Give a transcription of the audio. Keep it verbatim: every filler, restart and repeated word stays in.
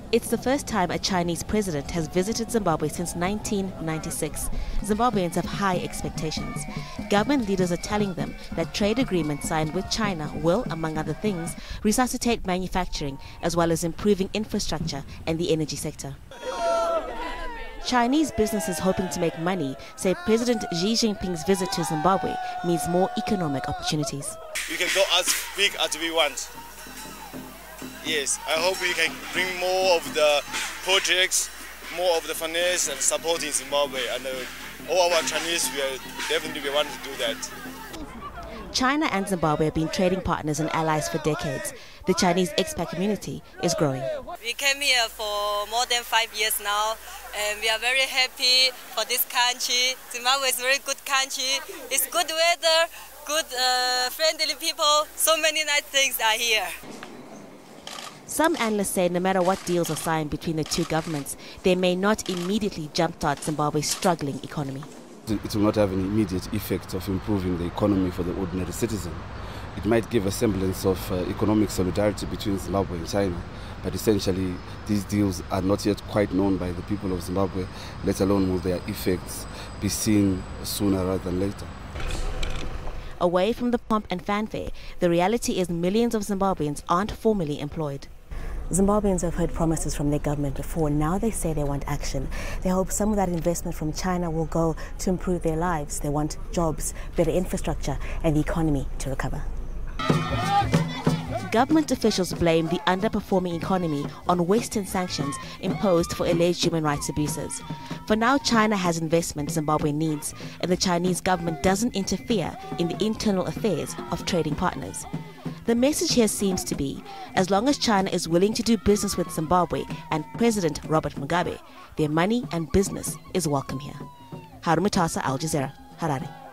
It's the first time a Chinese president has visited Zimbabwe since nineteen ninety-six. Zimbabweans have high expectations. Government leaders are telling them that trade agreements signed with China will, among other things, resuscitate manufacturing as well as improving infrastructure and the energy sector. Chinese businesses hoping to make money say President Xi Jinping's visit to Zimbabwe means more economic opportunities. We can go as big as we want. Yes, I hope we can bring more of the projects, more of the finance and support in Zimbabwe. And uh, all our Chinese, we are definitely we want to do that. China and Zimbabwe have been trading partners and allies for decades. The Chinese expat community is growing. We came here for more than five years now, and we are very happy for this country. Zimbabwe is a very good country. It's good weather, good uh, friendly people. So many nice things are here. Some analysts say no matter what deals are signed between the two governments, they may not immediately jumpstart Zimbabwe's struggling economy. It will not have an immediate effect of improving the economy for the ordinary citizen. It might give a semblance of uh, economic solidarity between Zimbabwe and China, but essentially these deals are not yet quite known by the people of Zimbabwe, let alone will their effects be seen sooner rather than later. Away from the pomp and fanfare, the reality is millions of Zimbabweans aren't formally employed. Zimbabweans have heard promises from their government before. Now they say they want action. They hope some of that investment from China will go to improve their lives. They want jobs, better infrastructure, and the economy to recover. Government officials blame the underperforming economy on Western sanctions imposed for alleged human rights abuses. For now, China has investment Zimbabwe needs, and the Chinese government doesn't interfere in the internal affairs of trading partners. The message here seems to be, as long as China is willing to do business with Zimbabwe and President Robert Mugabe, their money and business is welcome here. Haru Mutasa, Al Jazeera, Harare.